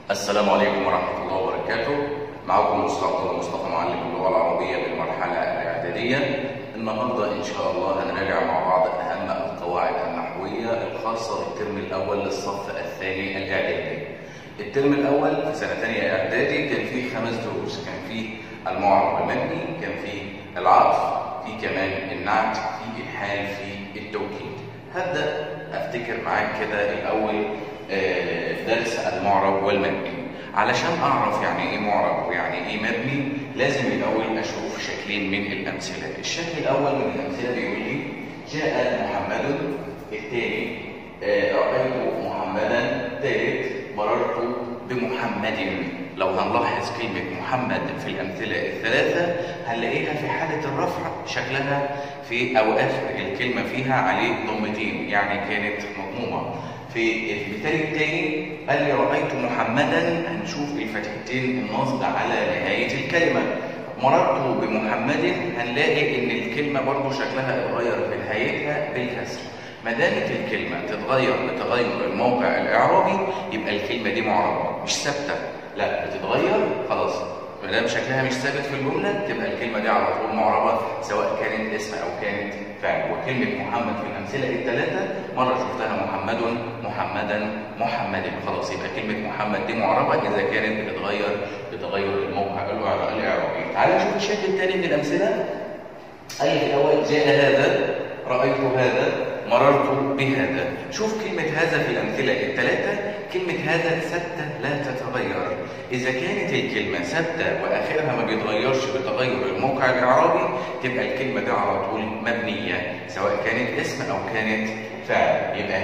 السلام عليكم ورحمة الله وبركاته. معكم مصطفى معلم اللغة العربية بالمرحلة الإعدادية. النهاردة إن شاء الله هنراجع مع بعض أهم القواعد النحوية الخاصة بالترم الأول للصف الثاني الإعدادي. الترم الأول في سنة ثانية إعدادي كان فيه 5 دروس، كان فيه المعرب والمبني، كان فيه العطف، في كمان النعت، في الحال، في التوكيد. هبدأ أفتكر معاك كده الأول درس المعرب والمبني. علشان أعرف يعني إيه معرب ويعني إيه مبني لازم الأول أشوف شكلين من الأمثلة. الشكل الأول من الأمثلة بيقول لي جاء محمد، الثاني رأيت محمدا، الثالث مررت بمحمد. لو هنلاحظ كلمة محمد في الأمثلة الثلاثة هنلاقيها في حالة الرفع شكلها في أو آخر الكلمة فيها عليه ضمتين، يعني كانت مضمومة. في المثال الثاني قال لي رأيت محمدا، هنشوف الفتحتين النصب على نهاية الكلمة. مررت بمحمد هنلاقي إن الكلمة برضو شكلها اتغير في نهايتها بالكسر. ما دامت الكلمة تتغير بتغير الموقع الإعرابي يبقى الكلمة دي معربة مش ثابتة، لا بتتغير خلاص. ما دام شكلها مش ثابت في الجملة تبقى الكلمة دي على طول معربة سواء كانت اسم أو كانت فعل. وكلمة محمد في الأمثلة الثلاثة مرة شفتها محمد، محمدا، محمد، خلاص يبقى كلمة محمد دي معربة إذا كانت بتغير الموقع الإعرابي. تعالى نشوف الشكل الثاني من الأمثلة. قال لي في الأول جاء هذا، رأيت هذا، مررت بهذا. شوف كلمة هذا في الأمثلة الثلاثة، كلمة هذا ثابتة لا تتغير. إذا كانت الكلمة ثابتة وآخرها ما بيتغيرش بتغير الموقع الإعرابي تبقى الكلمة دي على طول مبنية سواء كانت اسم أو كانت فعل. يبقى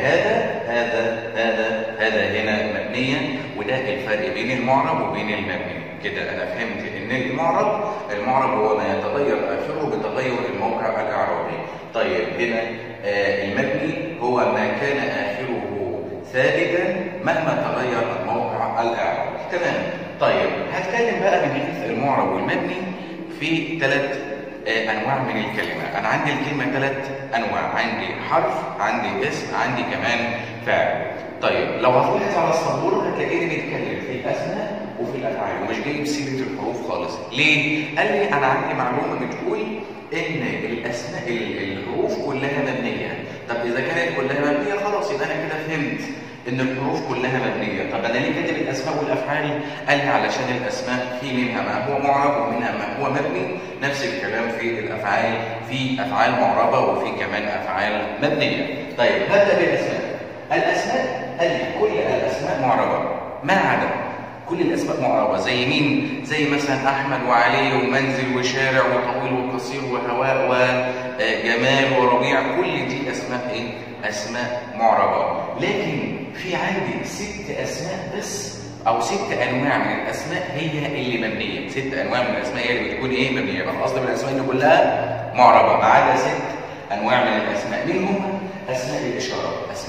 هذا هنا مبنية، وده الفرق بين المعرب وبين المبني. كده أنا فهمت إن المعرب هو ما يتغير آخره بتغير الموقع الإعرابي. طيب هنا المبني هو ما كان آخره ثابتا مهما تغير الموقع الإعرابي. تمام. طيب هتكلم بقى من حيث المعرب والمبني في 3 أنواع من الكلمة. أنا عندي الكلمة 3 أنواع، عندي حرف، عندي اسم، عندي كمان فاعل. طيب لو هتلاحظ على السبورة هتلاقيني بنتكلم في الأسماء وفي الأفعال ومش جايب سيرة الحروف خالص. ليه؟ قال لي أنا عندي معلومة بتقول إن الأسماء الحروف كلها مبنية. طب إذا كانت كلها مبنية خلاص يبقى أنا كده فهمت إن الحروف كلها مبنية. طب أنا ليه كاتب الأسماء والأفعال؟ قال لي علشان الأسماء في منها ما هو معرب ومنها ما هو مبني. نفس الكلام في الأفعال، في أفعال معربة وفي كمان أفعال مبنية. طيب هبدأ بالأسماء. الأسماء قال لي كل الأسماء معربة ما عدا كل الأسماء معربة. زي مين؟ زي مثلا أحمد وعلي ومنزل وشارع وطويل وقصير وهواء وجمال وربيع، كل دي أسماء إيه؟ أسماء معربة. لكن في عندي 6 أسماء بس أو 6 أنواع من الأسماء هي اللي مبنية. 6 أنواع من الأسماء هي اللي بتكون إيه؟ مبنية. يبقى القصد بالأسماء إن كلها معربة ما عدا 6 أنواع من الأسماء. منهم أسماء الإشارة.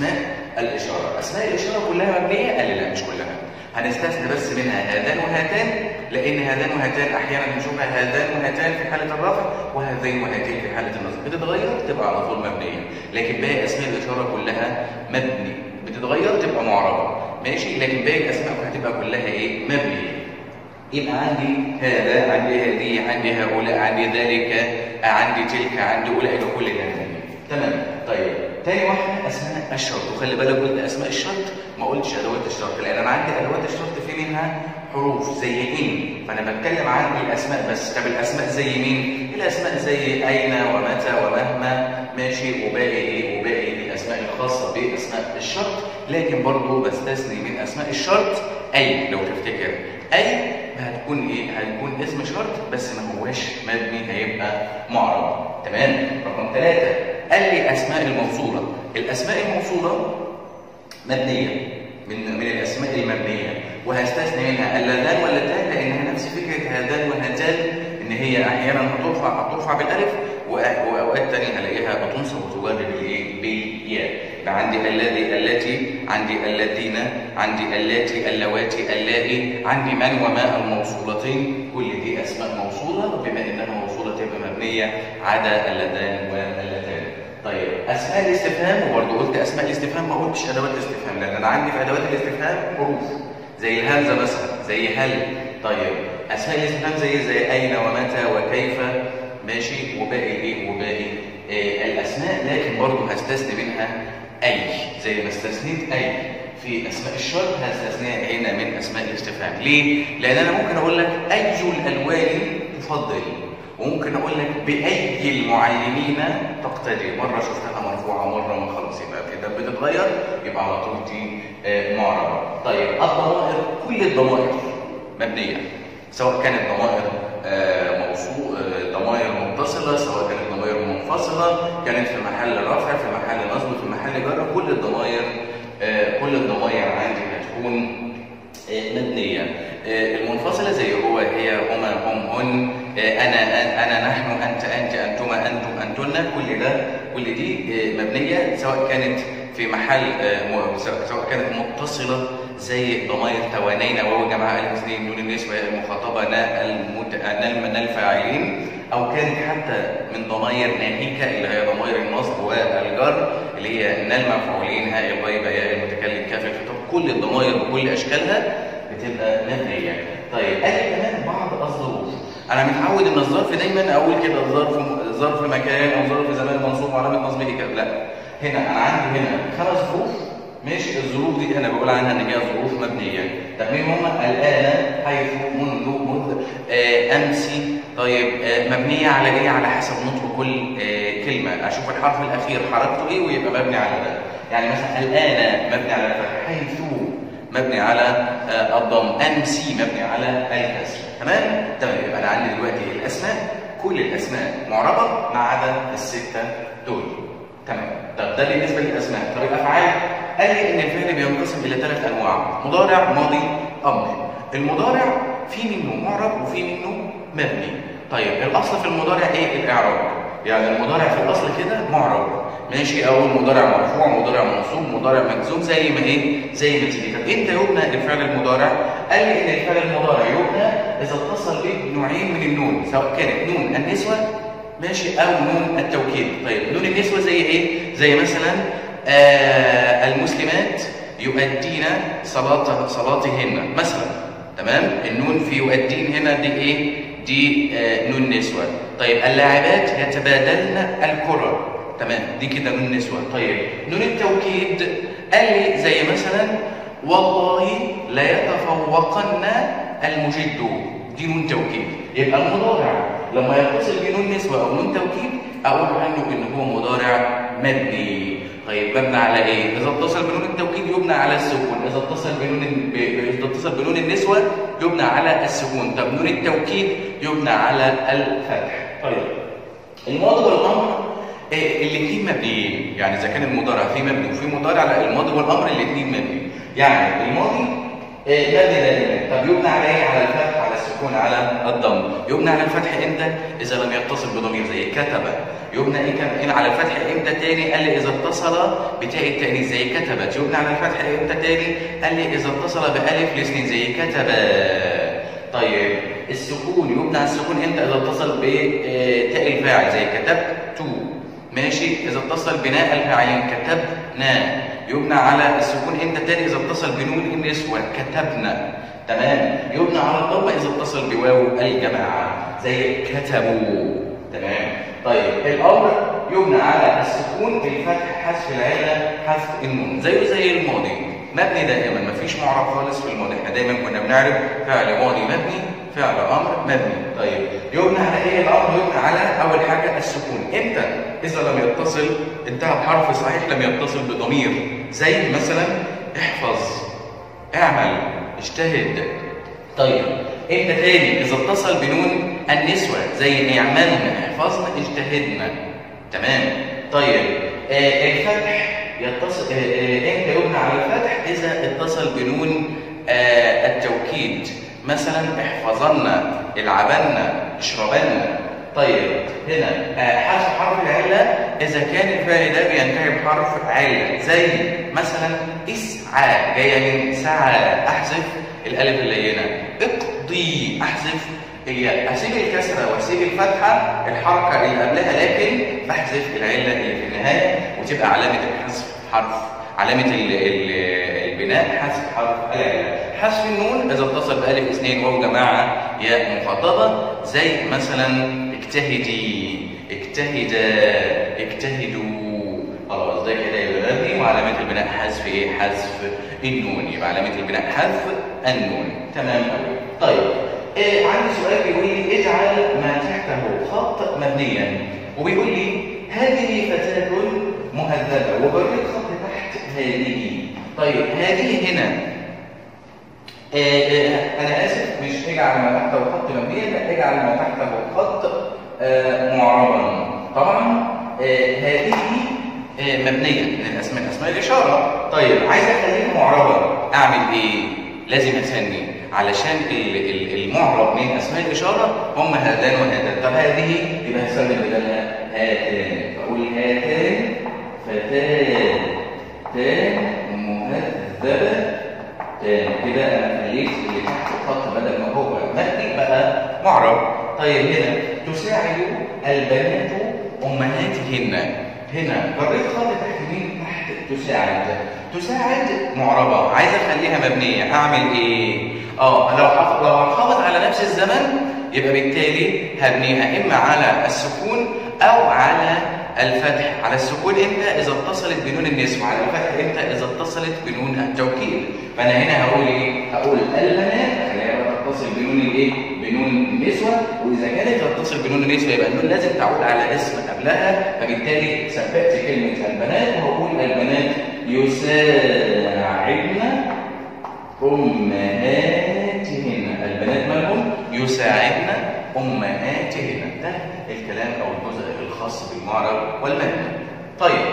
أسماء الإشارة كلها مبنية؟ قال لي لا مش كلها، هنستثنى بس منها هذان وهاتان، لأن هذان وهاتان أحيانا نشوفها هذان وهاتان في حالة الرفع وهذين وهاتين في حالة النصب، بتتغير تبقى على طول مبنية. لكن باقي أسماء الإشارة كلها مبني، بتتغير تبقى معربة ماشي، لكن باقي الأسماء هتبقى كلها إيه؟ مبنية. يبقى عندي هذا، عندي هذه، عندي هؤلاء، عندي ذلك، عندي تلك، عندي أولئك، كل ده مبني. تمام. طيب تاني واحدة أسماء الشرط. وخلي بالك قلت أسماء الشرط ما قلتش أدوات الشرط، لأن أنا عندي أدوات الشرط في منها حروف زي إن، فأنا بتكلم عن الأسماء بس. طب الأسماء زي مين؟ الأسماء زي أين ومتى ومهما ماشي، وباقي إيه؟ وباقي الأسماء الخاصة بأسماء الشرط. لكن برضه بستثني من أسماء الشرط أي. لو تفتكر أي هتكون إيه؟ هتكون اسم شرط بس ما هواش مبني، هيبقى معرب. تمام؟ رقم 3 قال لي أسماء الموصولة. الأسماء الموصولة مبنية من الأسماء المبنية، وهستثني منها اللذان واللتان لأنها نفس فكرة هذان وهاتان، إن هي أحيانا هترفع بالألف وأوقات تانية هلاقيها بتنصب وتجر بالياء. يبقى عندي الذي، التي، عندي الذين، عندي اللاتي، اللواتي، اللائي، عندي من وما الموصولتين. كل دي أسماء موصولة، بما إنها موصولة تبقى مبنية عدا اللذان واللتان. طيب اسماء الاستفهام، وبرضه قلت اسماء الاستفهام ما قلتش ادوات الاستفهام، لان انا عندي في ادوات الاستفهام حروف زي الهمزه مثلا، زي هل. طيب اسماء الاستفهام زي اين ومتى وكيف، ماشي، وباقي ايه، وباقي الاسماء، لكن برضه هستثني منها اي، زي ما استثنيت اي في اسماء الشرط هستثنيها هنا من اسماء الاستفهام. ليه؟ لان انا ممكن اقول لك اي الالوان تفضل، وممكن اقول لك باي المعلمين تقتدي، مره شفتها مرفوعه مره ما، خلاص يبقى كده بتتغير، يبقى على طول دي معربه. طيب الضمائر، كل الضمائر مبنيه، سواء كانت ضمائر موصول، ضمائر متصله، سواء كانت ضمائر منفصله، كانت في محل رفع، في محل نصب، في محل جر، كل الضمائر عندي هتكون مبنيه. المنفصله زي هو، هي، هما، هم، هن، انا، نحن، انت، انتما، انتم، انتن، كل دي مبنيه، سواء كانت في محل سواء كانت متصله زي ضمائر توانينا، واو جماعه الف اثنين، نون النسوه، المخاطبه، نا الفاعلين، او كانت حتى من ضمائر ناهيكه اللي هي ضمائر النصب والجر، اللي هي نا المفعولين، هاء الغيبه، ياء المتكلم، كاف الخطاب، كل الضمائر بكل اشكالها بتبقى مبنيه. طيب ادي كمان بعض الظروف. انا متعود ان الظرف دايما اقول كده ظرف مكان او ظرف زمان منصوب وعلامه نصبه كده، لا، هنا انا عندي هنا 5 ظروف، ماشي، الظروف دي انا بقول عنها ان هي ظروف مبنيه. طب مين هم؟ الان، حيث، منذ، مذ، امس. طيب مبنيه على ايه؟ على حسب نطق كل كلمه، اشوف الحرف الاخير حركته ايه ويبقى مبني على ده. يعني مثلا الان مبني على الفتح، حيث مبني على الضم، امس مبني على الكسر. تمام. يبقى انا عندي دلوقتي الاسماء، كل الاسماء معربه ما عدا ال6 دول. تمام. طب ده بالنسبه للاسماء. طب الافعال، قال لي ان الفعل بينقسم الى 3 انواع: مضارع، ماضي، امر. المضارع في منه معرب وفي منه مبني. طيب الاصل في المضارع ايه؟ الاعراب. يعني المضارع في الاصل كده معرب، ماشي، او المضارع مرفوع، مضارع منصوب، مضارع مجزوم، زي ما تيجي. طب امتى يبنى الفعل المضارع؟ قال لي ان الفعل المضارع يبنى اذا اتصل به نوعين من النون، سواء كانت نون النسوه، ماشي، او نون التوكيد. طيب نون النسوه زي ايه؟ زي مثلا المسلمات يؤدين صلاتهن مثلا. تمام. النون في يؤدين هنا دي ايه؟ دي نون نسوه. طيب اللاعبات يتبادلن الكره، تمام، دي كده نون نسوه. طيب نون التوكيد قال لي زي مثلا والله لا يتفوقن المجد، دي نون توكيد. يبقى المضارع لما يتصل بنون نسوه او نون توكيد اقول عنه ان هو مضارع مبني. طيب مبني على ايه؟ اذا اتصل بنون التوكيد يبنى على السكون، اذا اتصل بنون النسوه يبنى على السكون. طب نون التوكيد يبنى على الفتح. طيب الماضي والامر الاثنين مبنيين، يعني اذا كان المضارع فيه مبني وفي مضارع، لا، الماضي والامر الاثنين مبني. يعني الماضي مبني دائما. طب يبنى على ايه؟ على الفتح، على السكون، على الضم. يبنى على الفتح امتى؟ اذا لم يتصل بضمير زي كتب. يبنى ايه على الفتح امتى تاني؟ قال لي اذا اتصل بتاء التانيث زي كتبت. يبنى على الفتح امتى تاني؟ قال لي اذا اتصل بالف الاثنين زي كتب. طيب السكون يبنى على السكون امتى؟ اذا اتصل بتاء الفاعل زي كتبت، ماشي. اذا اتصل بناء الفاعلين كتبنا. يبنى على السكون امتى تاني؟ اذا اتصل بنون النسوه كتبنا. تمام. يبنى على الضمه اذا اتصل بواو الجماعه زي كتبوا. تمام. طيب الامر يبنى على السكون بالفتح، حذف العله، حذف النون، زي الماضي مبني دائما، مفيش معرب خالص في الماضي. احنا دايما كنا بنعرف فعل ماضي مبني، فعل امر مبني. طيب يبنى على ايه الامر؟ يبنى على اول حاجه السكون. امتى؟ اذا لم يتصل، انتهى بحرف صحيح، لم يتصل بضمير، زي مثلا احفظ، اعمل، اجتهد. طيب امتى تاني؟ اذا اتصل بنون النسوه زي اعملنا، احفظنا، اجتهدنا. تمام. طيب الفتح يتصل امتى يبنى على الفتح؟ اذا اتصل بنون التوكيد، مثلا احفظنا، العبنا، اشربنا. طيب هنا حذف حرف العله اذا كان الفعل ده بينتهي بحرف عله، زي مثلا اسعى جايه من سعى، احذف الالف اللينه. اقضي، احذف الياء، اسيب الكسره واسيب الفتحه الحركه اللي قبلها، لكن بحذف العله اللي في النهايه، وتبقى علامه الحذف حرف، علامه البناء حذف حرف العله. حذف النون اذا اتصل بالف اثنين واو جماعه ياء مخاطبه، زي مثلا اجتهدي، اجتهدا، اجتهدوا. خلاص ده كده يبقى مبني، وعلامه البناء حذف ايه؟ حذف النون. يبقى علامه البناء حذف النون. تمام قوي. طيب عندي سؤال بيقول لي اجعل ما تحته خط مبنيا، وبيقول لي هذه فتاة مهذبة، وبريد خط تحت هذه. طيب هذه هنا أنا آسف، مش اجعل ما تحته خط مبنيا، لا اجعل ما تحته خط معربا. طبعا هذه مبنية من أسماء الإشارة. طيب عايز أخليها معربة، أعمل إيه؟ لازم أثني، علشان المعرب من أسماء الإشارة هم هذان وهذان. طب هذه يبقى هستخدم بدلها هاتان، فأقول هاتان فتاتان مهذبتان. كده أنا خليت اللي تحت الخط بدل ما هو مبني بقى معرب. طيب هنا تساعد البنات أمهاتهن، هنا بريت خط تحت مين؟ تحت تساعد. تساعد معربة، عايز اخليها مبنية، اعمل ايه؟ لو هحافظ على نفس الزمن يبقى بالتالي هبنيها اما على السكون او على الفتح. على السكون امتى؟ اذا اتصلت بنون النسوة، على الفتح امتى؟ اذا اتصلت بنون التوكيد. فانا هنا هقول ايه؟ هقول البنات، خليها تتصل بنون الايه؟ بنون النسوة، واذا كانت تتصل بنون النسوة يبقى النون لازم تعود على اسم قبلها، فبالتالي ثبت كلمة البنات وهقول البنات يساعدن أمهاتهن. البنات مالهم؟ يساعدن أمهاتهن. ده الكلام أو الجزء الخاص بالمعرب والمبني. طيب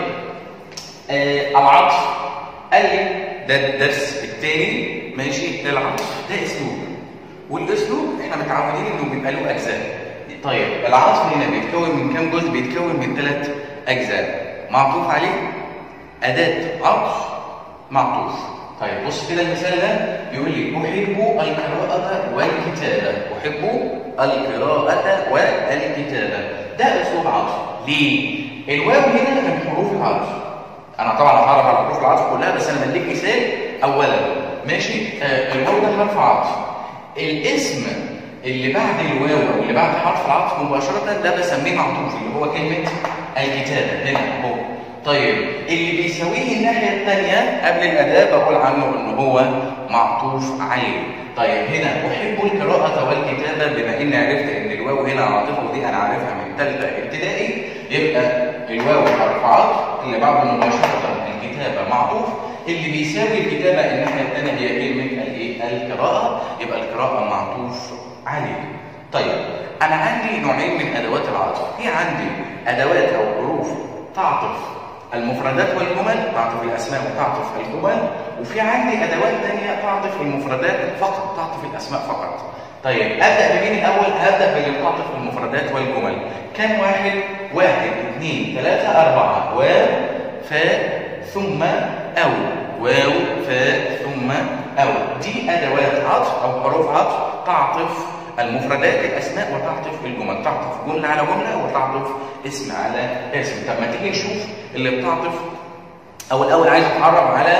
العطف قال لي ده الدرس الثاني ماشي للعطف، ده أسلوب، والأسلوب إحنا متعودين إنه بيبقى له أجزاء. طيب العطف هنا بيتكون من كام جزء؟ بيتكون من 3 أجزاء. معطوف عليه، أداة عطف، معطوف. طيب بص كده المثال ده بيقول لي أحب القراءة والكتابة، أحب القراءة والكتابة. ده أسلوب عطف. ليه؟ الواو هنا من حروف العطف. أنا طبعا هعرف على حروف العطف كلها، بس أنا بديك مثال أولا ماشي. الواو ده حرف عطف. الاسم اللي بعد الواو أو اللي بعد حرف العطف مباشرة ده بسميه معطوف، اللي هو كلمة الكتابة هنا أهو. طيب اللي بيساويه الناحية الثانية قبل الأداة بقول عنه إن هو معطوف عليه. طيب هنا أحب القراءة والكتابة، بما إني عرفت إن الواو هنا عاطفة، ودي أنا عارفها من ثالثة ابتدائي، يبقى الواو حرف عطف، اللي بعده مباشرة الكتابة معطوف، اللي بيساوي الكتابة الناحية الثانية هي كلمة القراءة، يبقى القراءة معطوف عليه. طيب أنا عندي نوعين من أدوات العطف. في عندي أدوات أو حروف تعطف المفردات والجمل، تعطف الأسماء وتعطف الجمل، وفي عندي أدوات ثانية تعطف المفردات فقط، تعطف الأسماء فقط. طيب أبدأ بمين الأول؟ هبدأ باللي بتعطف المفردات والجمل. كم واحد؟ 1 2 3 4. واو فاء ثم أو، واو فاء ثم أو. دي أدوات عطف أو حروف عطف تعطف المفردات الأسماء وتعطف الجمل، تعطف جملة على جملة وتعطف اسم على اسم. طب ما تيجي نشوف اللي بتعطف، أو الأول عايز أتعرف على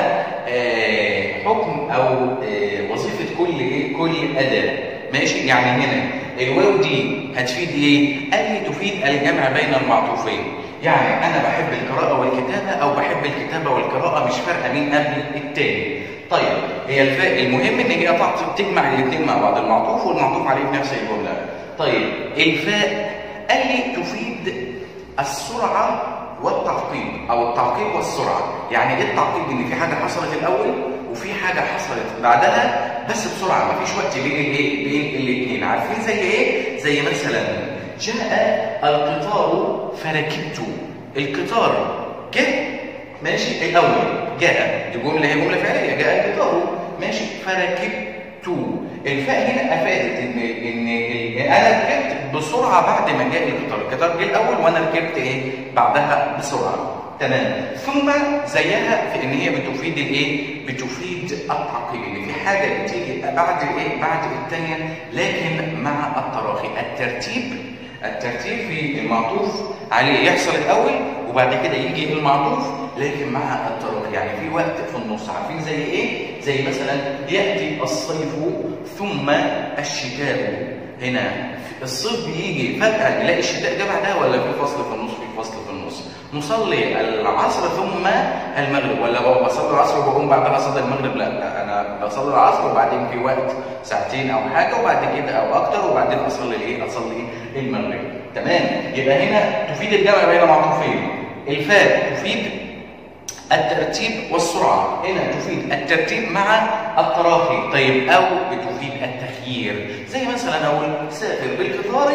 حكم أو وظيفة كل أداة. ماشي؟ يعني هنا الواو دي هتفيد إيه؟ قال لي تفيد الجمع بين المعطوفين. يعني أنا بحب القراءة والكتابة أو بحب الكتابة والقراءة، مش فارقة مين قبل التاني. طيب هي الفاء المهم ان هي تجمع الاثنين مع بعض، المعطوف والمعطوف عليه في نفس الجمله. طيب الفاء قال لي تفيد السرعه والتعقيب، او التعقيب والسرعه. يعني ايه التعقيب؟ ان في حاجه حصلت الاول وفي حاجه حصلت بعدها بس بسرعه، مفيش وقت بين الايه؟ بين الاثنين. عارفين زي ايه؟ زي مثلا جاء القطار فركبت. القطار جه ماشي الاول، جاء دي جمله، هي جمله فعليه، جاء القطار ماشي، فركبت. الفاء هنا افادت ان انا ركبت بسرعه بعد ما جاء القطار. القطار جه الاول وانا ركبت ايه؟ بعدها بسرعه. تمام. ثم زيها في ان هي بتفيد الايه؟ بتفيد التعقيب، ان في حاجه بتيجي بعد الايه؟ بعد الثانيه، لكن مع التراخي. الترتيب في المعطوف عليه يحصل الاول وبعد كده يجي المعطوف لكن مع التراخي، يعني في وقت في النص. عارفين زي ايه؟ زي مثلا ياتي الصيف ثم الشتاء. هنا الصيف بيجي فجاه نلاقي الشتاء جه بعدها، ولا في فصل في النص؟ في فصل في النص. نصلي العصر ثم المغرب، ولا بصلي العصر وبقوم بعدها اصلي المغرب؟ لا، انا بصلي العصر وبعدين في وقت ساعتين او حاجه وبعد كده او اكتر وبعدين اصلي الايه؟ اصلي المغرب. تمام؟ يبقى هنا تفيد الجمع بين معطوفين. الفاء تفيد الترتيب والسرعه، هنا تفيد الترتيب مع التراخي. طيب او بتفيد التخيير، زي مثلا اقول سافر بالقطار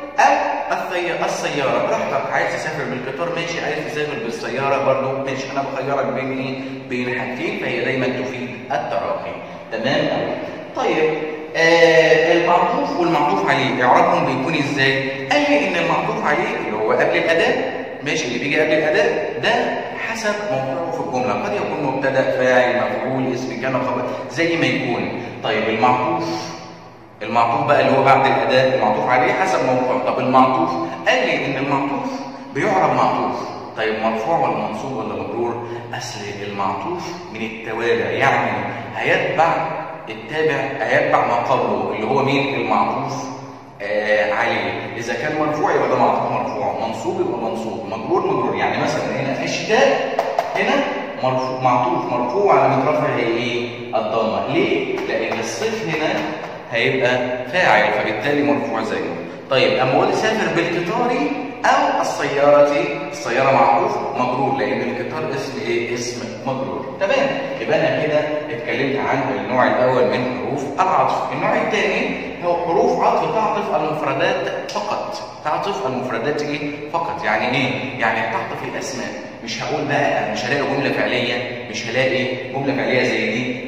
او السياره، براحتك، عايز تسافر بالقطار ماشي، عايز تسافر بالسياره برضه ماشي، انا بخيرك بين ايه؟ بين حاجتين، فهي دايما تفيد التراخي. تمام قوي. طيب المعطوف والمعطوف عليه اعرابهم بيكون ازاي؟ قال لي ان المعطوف عليه اللي هو قبل الاداه، ماشي، اللي بيجي قبل الاداه ده حسب موقعه في الجمله، قد يكون مبتدا، فاعل، مفعول، اسم كان، خبر، زي ما يكون. طيب المعطوف بقى اللي هو بعد الاداه، المعطوف عليه حسب موقعه. طب المعطوف قال لي ان المعطوف بيعرب معطوف. طيب مرفوع ولا منصوب ولا مجرور؟ اصل المعطوف من التوابع، يعني هيتبع التابع، هيتبع ما قبله اللي هو مين؟ المعطوف عليه. اذا كان مرفوع يبقى ده معطوف مرفوع، منصوب يبقى منصوب، مجرور. يعني مثلا هنا الشتاء، هنا مرفوع، معطوف مرفوع على رفعه هي ايه؟ الضمه. ليه؟ لان الصيف هنا هيبقى فاعل فبالتالي مرفوع زيه. طيب اما اقول سافر بالقطار او السياره معطوف مجرور، لان القطار اسم ايه؟ اسم مجرور. تمام؟ يبقى انا كده اتكلمت عن النوع الاول من حروف العطف. النوع الثاني هو حروف عطف تعطف المفردات فقط. تعطف المفردات ايه؟ فقط. يعني ايه؟ يعني تعطف الاسماء. مش هقول بقى، مش هلاقي جمله فعليه، مش هلاقي جمله فعليه زي دي،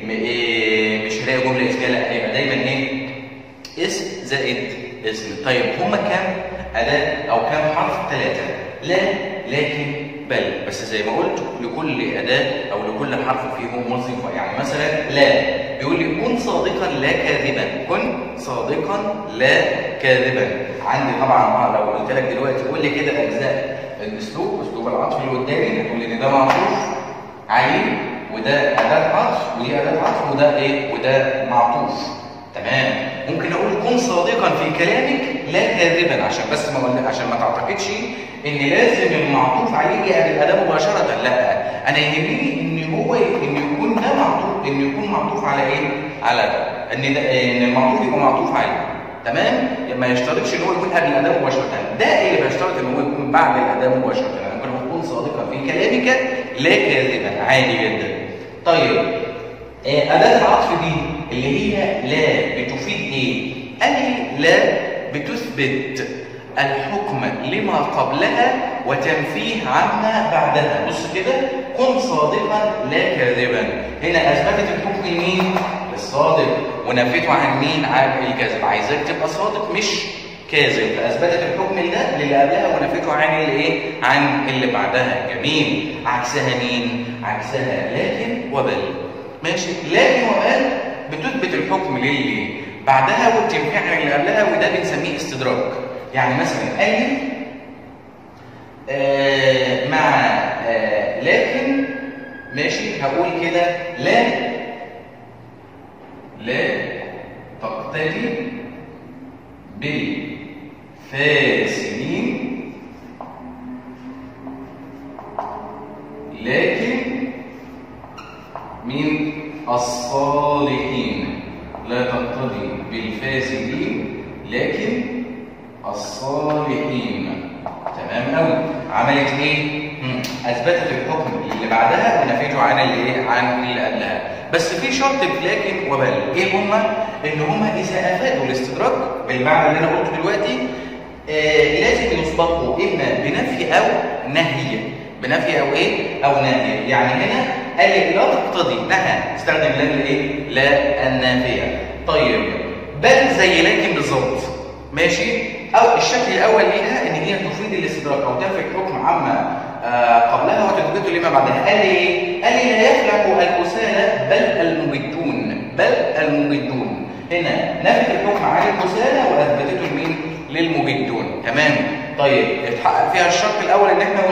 مش هلاقي جمله اسميه، لا، هيبقى دايما ايه؟ اسم زائد اسم. طيب هما كام اداه او كام حرف؟ 3. لا، لكن، بل. بس زي ما قلت لكل اداه او لكل حرف فيهم وظيفه. يعني مثلا لا بيقول لي كن صادقا لا كاذبا، كن صادقا لا كاذبا. عندي طبعا لو قلت لك دلوقتي قول لي كده اجزاء الاسلوب، اسلوب العطف اللي قدامي، هتقول لي ده معطوف عليه، وده اداه عطف، ودي اداه عطف، وده ايه؟ وده معطوف. تمام؟ ممكن اقول كن صادقا في كلامك لا كاذبا، عشان بس عشان ما تعتقدش ان لازم المعطوف عليه يجي قبل الاداه مباشره. لا، انا يهمني ان يكون ده معطوف، ان يكون معطوف على ايه؟ على ده، ان المعطوف يبقى معطوف عليه. تمام؟ ما يشترطش ان هو يكون قبل الاداه مباشره، ده اللي بيشترط ان هو يكون بعد الاداه مباشره. يعني ممكن اكون صادقا في كلامك لا كاذبا، عادي جدا. طيب اداه العطف دي اللي هي لا بتفيد ايه؟ قال لي لا بتثبت الحكم لما قبلها وتنفيه عما بعدها. بص كده، كن صادقا لا كاذبا، هنا اثبتت الحكم لمين؟ للصادق، ونفيته عن مين؟ عن الكاذب. عايزاك تبقى صادق مش كاذب، فاثبتت الحكم ده للي قبلها ونفيته عن اللي ايه؟ عن اللي بعدها. جميل. عكسها مين؟ عكسها لكن وبل. ماشي؟ لكن وبل بتثبت الحكم للي بعدها وبتنفي عن اللي قبلها، وده بنسميه استدراك. يعني مثلا قال لي مع لكن، ماشي، هقول كده لا تقتدي بالفاسدين لكن من الصالحين. لا تقتدي بالفاسدين لكن الصالحين. تمام قوي. عملت ايه؟ اثبتت الحكم اللي بعدها ونفيته عن اللي ايه؟ عن اللي قبلها. بس في شرط في لكن وبل. ايه هما؟ ان هما اذا افادوا الاستدراك بالمعنى اللي انا قلته دلوقتي لازم يسبقوا اما بنفي او نهي. بنفي او ايه؟ او نهي. يعني هنا قال لي لا تقتضي، نهى، استخدم لا الايه؟ لا النافيه. طيب بل زي لكن بالظبط. ماشي؟ او الشكل الاول ليها ان هي تفيد الاستدراك او تنفي الحكم عما قبلها وتثبته لما بعدها. قال لي ايه؟ قال لي لا يفلح الكسالى بل المجدون. بل المجدون. هنا نفت الحكم عن الكسالى واثبتته لمين؟ للمجدون. تمام؟ طيب اتحقق فيها الشرط الاول اللي احنا قلناه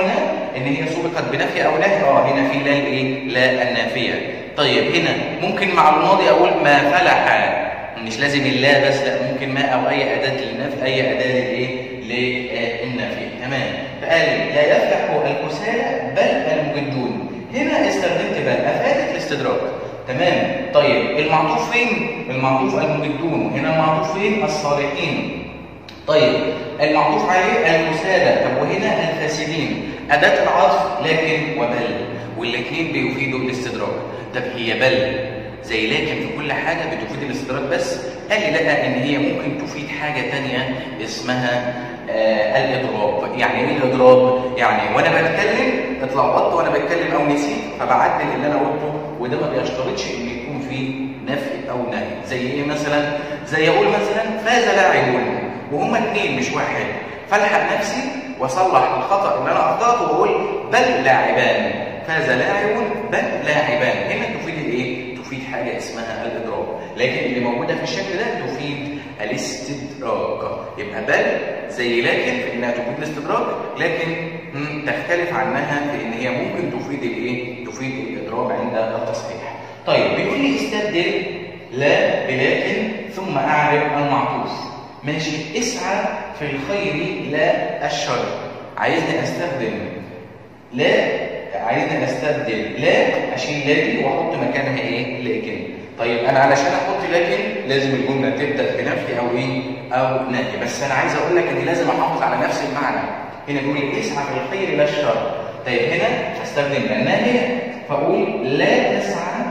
ان هي سبقت بنفي او نهي؟ هنا في لا الايه؟ لا النافيه. طيب هنا ممكن مع الماضي اقول ما فلح، مش لازم اللا بس، لا ممكن ما او اي اداه للنفي، اي اداه للايه؟ للنفي. تمام. فقال لا يفلح الكسالى بل المجدون. هنا استخدمت بل افادت الاستدراك. تمام. طيب المعطوف فين؟ المعطوف المجدون. هنا المعطوف فين؟ الصالحين. طيب المعطوف عليه الكسالى. طب وهنا الفاسدين. اداه العطف لكن وبل، والاثنين بيفيدوا الاستدراك. طب هي بل زي لكن في كل حاجه بتفيد الاستدراك بس؟ قال لي لا، ان هي ممكن تفيد حاجه ثانيه اسمها الاضراب. يعني ايه الاضراب؟ يعني وانا بتكلم اتلخبطت وانا بتكلم او نسيت فبعدل اللي انا قلته، وده ما بيشترطش ان يكون فيه نفي او نهي. زي ايه مثلا؟ زي اقول مثلا فاز لاعبون وهما اثنين مش واحد، فالحق نفسي واصلح الخطا اللي انا اخطاته واقول بل لاعبان. فاز لاعب بل لاعبان. هنا تفيد الايه؟ تفيد حاجه اسمها الاضراب، لكن اللي موجوده في الشكل ده تفيد الاستدراك. يبقى بل زي لكن في انها تفيد الاستدراك، لكن تختلف عنها في ان هي ممكن تفيد الايه؟ تفيد الاضراب عند التصحيح. طيب بيقول لي استبدل لا بلكن ثم اعرب المعطوف. ماشي. اسعى في الخير لا الشر. عايزني استخدم لا، عايزني استبدل لا، اشيل لا دي واحط مكانها ايه؟ لكن. طيب انا علشان احط لكن لازم الجمله تبدا بنفي او ايه؟ او نهي. بس انا عايز اقول لك ان لازم احافظ على نفس المعنى. هنا بيقول لي اسعى في الخير لا الشر. طيب هنا هستخدم لا الناهيه فاقول لا تسعى.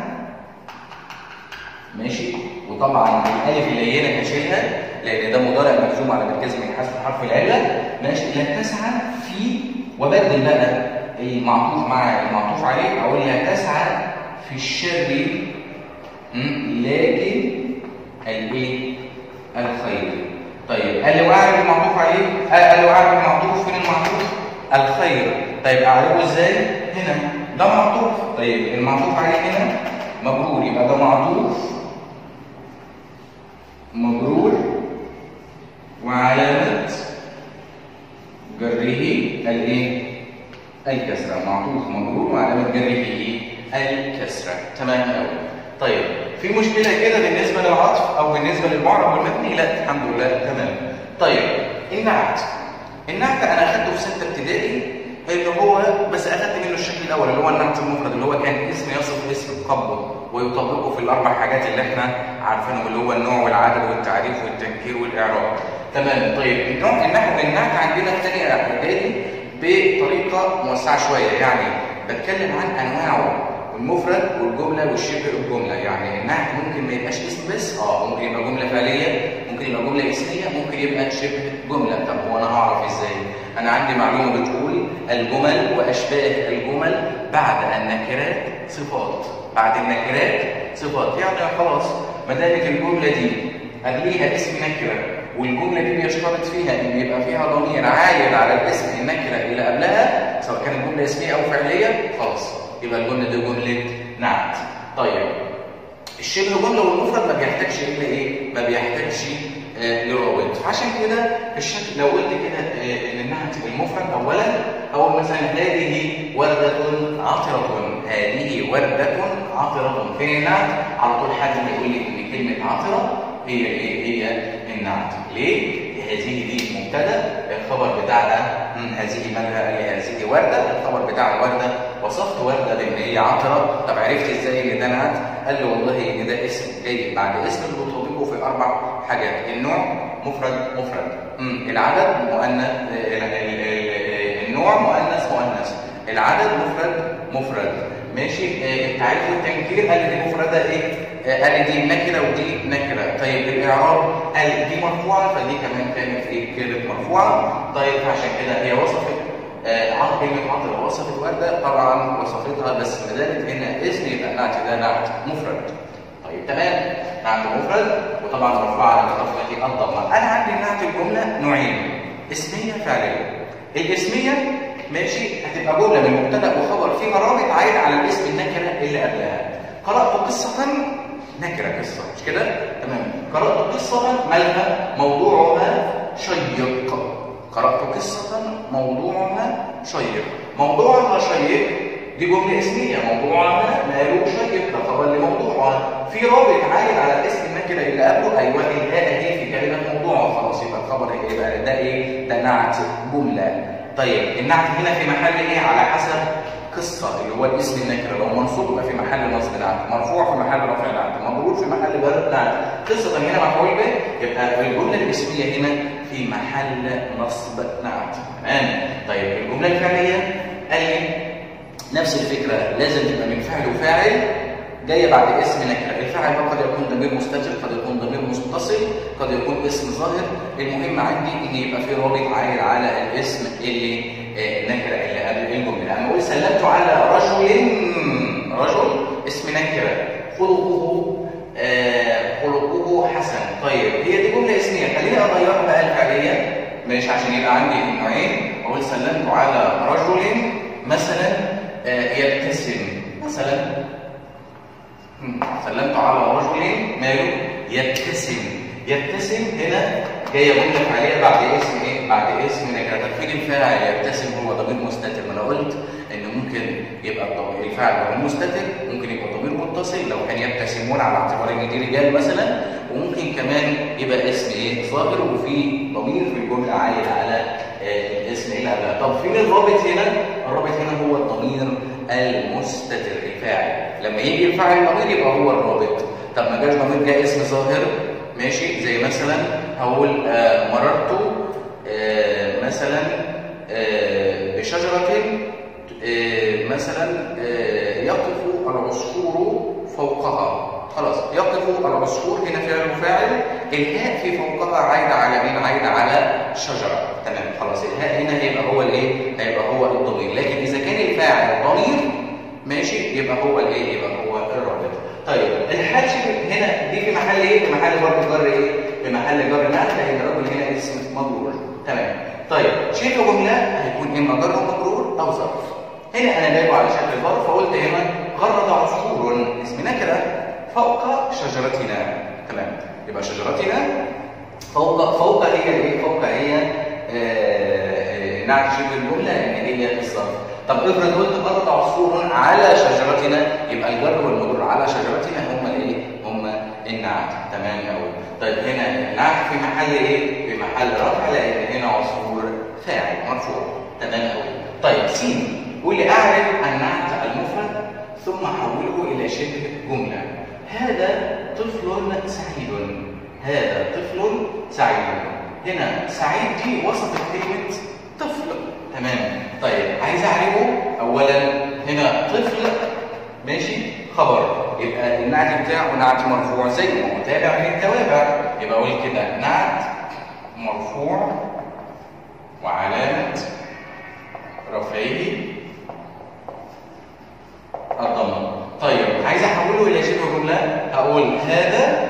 ماشي. وطبعا الالف اللينه هشيلها لان ده مضارع مجزوم على مركز من حذف حرف العله. ماشي. لا تسعى في، وبدل بقى المعطوف مع المعطوف عليه اقول لا تسعى في الشر لكن الايه؟ الخير. طيب قال لي واعرف المعطوف عليه، قال له اعرف المعطوف. فين المعطوف؟ الخير. طيب اعرفه ازاي؟ هنا ده معطوف. طيب المعطوف عليه هنا مجرور، يبقى ده معطوف مجرور وعلامه جره الايه؟ الكسره. معطوف مجرور وعلامه جره ايه؟ الكسره. تمام قوي. طيب في مشكله كده بالنسبه للعطف او بالنسبه للمعرب والمبني؟ لا الحمد لله تمام. طيب النعت. النعت انا اخدته في 6 ابتدائي، اللي هو بس اخدت منه الشكل الاول اللي هو النعت المفرد، اللي هو كان اسم يصف اسم قبضه ويطبقه في ال4 حاجات اللي احنا عارفينهم، اللي هو النوع والعدد والتعريف والتنكير والاعراب. تمام. طيب النوع النعت عندنا في ثانيه اعدادي بطريقه موسعه شويه، يعني بتكلم عن انواعه، المفرد والجمله والشبه الجمله. يعني النعت ممكن ما يبقاش اسم بس، ممكن يبقى جمله فعليه، ممكن يبقى جمله اسميه، ممكن يبقى شبه جمله. طب هو انا هعرف ازاي؟ انا عندي معلومه بتقول الجمل واشباه الجمل بعد النكرات صفات. بعد النكرات صفات، يعني خلاص ما دامت الجمله دي قبليها اسم نكره والجمله دي بيشترط فيها ان يبقى فيها ضمير عايد على الاسم النكره اللي قبلها، سواء كانت جمله اسميه او فعليه، خلاص يبقى الجمله دي جمله نعت. طيب الشبه جمله والمفرد ما بيحتاجش الا ايه؟ ما بيحتاجش لرابط. فعشان كده الشكل لو قلت كده ان النعت المفرد اولا اقول مثلا هذه ورده عطره. هذه ورده عطره. فين النعت؟ على طول حد يقول لي ان كلمه عطره هي ايه؟ هي النعت. ليه؟ هذه دي مبتدا، الخبر بتاعها هذه مالها؟ هذه ورده، الخبر بتاع ورده وصفت ورده بان هي عطره. طب عرفت ازاي ان ده نعت؟ قال لي والله ان ده اسم جاي بعد اسم بتطبقه في 4 حاجات. النوع مفرد، العدد مؤنث، النوع مؤنث، العدد مفرد. ماشي. التعريف والتنكير قال لي دي مفرده ايه؟ قال لي دي نكره ودي نكره. طيب الاعراب قال دي مرفوعه فدي كمان كانت ايه؟ كانت مرفوعه. طيب عشان كده هي وصفت كلمه عطره وصفت ورده، طبعا وصفتها بس ما دامت هنا اسم يبقى النعت ده نعت مفرد. طيب تمام. نعت مفرد وطبعا مرفوعه على خفضه الضمه. انا عندي نعت الجمله نوعين، اسميه فعليه. الاسميه ماشي هتبقى جمله من مبتدا وخبر فيها رابط عايد على الاسم النكره اللي قبلها. قرات قصه نكره، قصه مش كده؟ تمام. قرات قصه مالها؟ موضوعها شيق. قرات قصه موضوعها شيق. موضوعها شيق دي جمله اسميه، موضوعها ماله شيق ده خبر لموضوعها، في رابط عائد على الاسم النكره اللي قبله، ايوه الهاء اهي في كلمه موضوعها، خلاص يبقى الخبر ايه بقى؟ ده ايه؟ ده نعت جمله. طيب النعت هنا في محل ايه؟ على حسب قصه اللي هو الاسم النكره، لو منصوب يبقى في محل نصب نعت، مرفوع في محل رفع نعت، مجرور في محل جر نعت، قصه هنا مفعول به، يبقى الجمله الاسميه هنا في محل نصب نعت. تمام. طيب الجمله الفعليه قال لي نفس الفكره، لازم تبقى من فعل وفاعل جايه بعد اسم نكره، الفاعل قد يكون ضمير مستتر، قد يكون ضمير متصل، قد يكون اسم ظاهر، المهم عندي ان يبقى في رابط عائد على الاسم اللي نكره اللي قبل الجمله. انا اقول سلمت على رجل، رجل اسم نكره، خلقه حسن. طيب هي دي جمله اسميه، خليني اغيرها بقى الفعليه ماشي عشان يبقى عندي النوعين. اقول سلمت على رجل مثلا يبتسم، مثلا سلمت على رجل ماله يبتسم، يبتسم هنا جايه جمله فعليه بعد اسم ايه؟ بعد اسم نكره. تفعيل الفاعل يبتسم هو ضمير مستتر، ما انا قلت ان ممكن يبقى الفاعل ضمير مستتر، ممكن يبقى ضمير متصل لو كان يبتسمون على اعتبار ان دي رجال مثلا، وممكن كمان يبقى اسم ايه؟ ظاهر وفي ضمير في الجمله عائد على الاسم اللي قبلها. طب فين الرابط هنا؟ الرابط هنا هو الضمير المستتر الفاعل، لما يجي الفاعل ضمير يبقى هو الرابط. طب ما جاش ضمير جاء اسم ظاهر ماشي، زي مثلا هقول مررت مثلا بشجرة مثلا يقف العصفور فوقها، خلاص يقف العصفور هنا فعل وفاعل، الهاء في فوقها عايده على مين؟ عايده على شجره. تمام خلاص الهاء هنا هيبقى هو الايه؟ هيبقى هو الضمير، لكن اذا كان الفاعل ضمير ماشي يبقى هو الايه؟ يبقى هو الرابط. طيب الحال هنا دي في محل ايه؟ في محل جر ايه؟ في محل جر نعت، لان الرجل هنا اسم مجرور. تمام. طيب شبه جمله هيكون اما جر مجرور او ظرف. هنا انا جايبه على شكل ظرف، فقلت هنا غرد عصفور اسم نكره فوق شجرتنا. تمام. يبقى شجرتنا فوق هي ايه؟ فوق هي نعت شبه الجمله ان هي الظرف. طب افرض قلت غرد عصفور على شجرتنا، يبقى الجر والمجرور على شجرتنا هم الايه؟ هم النعت. تمام قوي. طيب هنا النعت في محل ايه؟ في محل رفع، لان هنا عصفور فاعل مرفوع. تمام قوي. طيب س قول لي اعرف النعت المفرد ثم حوله الى شبه جمله. هذا طفل سعيد، هذا طفل سعيد. هنا سعيد دي وصفت كلمه طفل. تمام. طيب عايز اعرفه اولا هنا طفل ماشي خبر، يبقى النعت بتاعه نعت مرفوع زي ما هو تابع للتوابع، يبقى اقول كده نعت مرفوع وعلامه رفعه الضمه. طيب عايز احوله الى شبه جمله، هقول هذا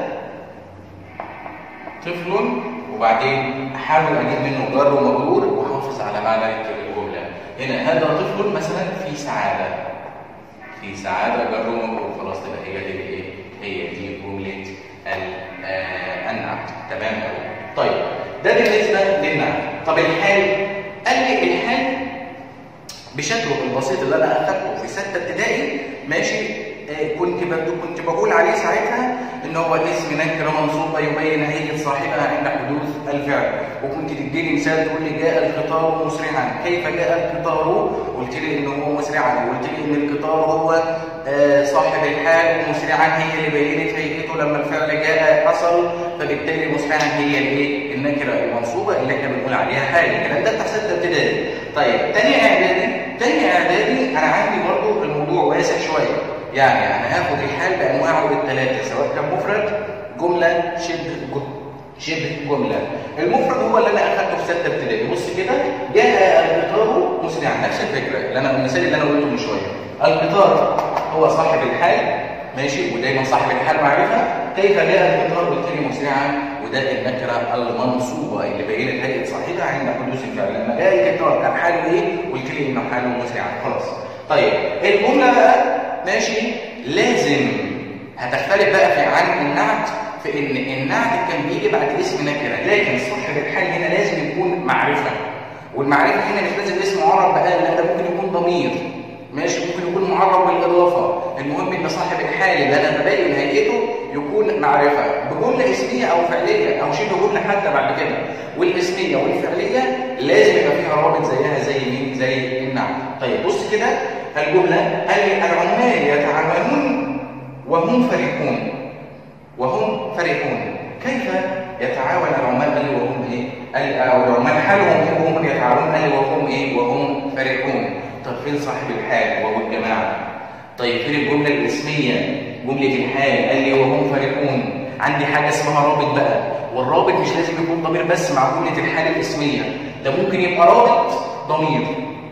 طفل وبعدين احاول اجيب منه جر ومجرور واحافظ على معنى الجمله. هنا هذا طفل مثلا في سعاده، في سعاده جر ومجرور، خلاص تبقى هي دي الايه؟ هي دي جمله النعت. تمام قوي. طيب ده بالنسبه للنعت. طب الحال قال لي الحال بشكله البسيط اللي انا اخدته في 6 ابتدائي ماشي، كنت بقول عليه ساعتها ان هو اسم نكره منصوبه يبين هيئه صاحبها عند حدوث الفعل، وكنت تديني مثال تقول لي جاء القطار مسرعا، كيف جاء القطار؟ قلت لي ان هو مسرعا، وقلت لي ان القطار هو صاحب الحال، ومسرعا هي اللي بينت هيئته لما الفعل جاء حصل، فبالتالي مسرعا هي الايه؟ النكره المنصوبه اللي احنا بنقول عليها حال. الكلام ده بتاع 6 ابتدائي. طيب تاني اعدادي انا عندي برضه الموضوع واسع شويه، يعني انا هاخد الحال بانواعه الثلاثه سواء كان مفرد جمله شبه جمله. المفرد هو اللي انا اخدته في 6 ابتدائي. بص كده جاء القطار مسرعا، نفس الفكره اللي انا المثال اللي انا قلته من شويه، القطار هو صاحب الحال ماشي، ودايما صاحب الحال معرفه، كيف جاء القطار قلت لي مسرعا، وده النكره المنصوبه اللي بينت هيئه صاحبها عند حدوث الفعل، لما جاء القطار كان حاله ايه؟ قلت لي انه حاله مسرعا. خلاص. طيب الجمله بقى ماشي لازم هتختلف بقى عن النعت في ان النعت كان بيجي بعد اسم نكره، لكن صاحب الحال هنا لازم يكون معرفه. والمعرفه هنا مش لازم اسم معرب بقى، لا ده ممكن يكون ضمير، ماشي، ممكن يكون معرب بالاضافه، المهم ان صاحب الحال اللي انا ببين هيئته يكون معرفه بجمله اسميه او فعليه او شبه جمله حتى بعد كده. والاسميه والفعليه لازم يبقى فيها رابط زيها زي مين؟ زي النعت. طيب بص كده الجمله، قال لي العمال يتعاونون وهم فرحون. وهم فرحون، كيف يتعاون العمال؟ قال لي وهم ايه؟ قال العمال حالهم ايه وهم يتعاونون؟ قال لي وهم ايه؟ وهم فرحون. طب فين صاحب الحال وهو الجماعه؟ طيب فين الجمله الاسميه جمله الحال؟ قال لي وهم فرحون. عندي حاجه اسمها رابط بقى، والرابط مش لازم يكون ضمير بس مع جمله الحال الاسميه، ده ممكن يبقى رابط ضمير،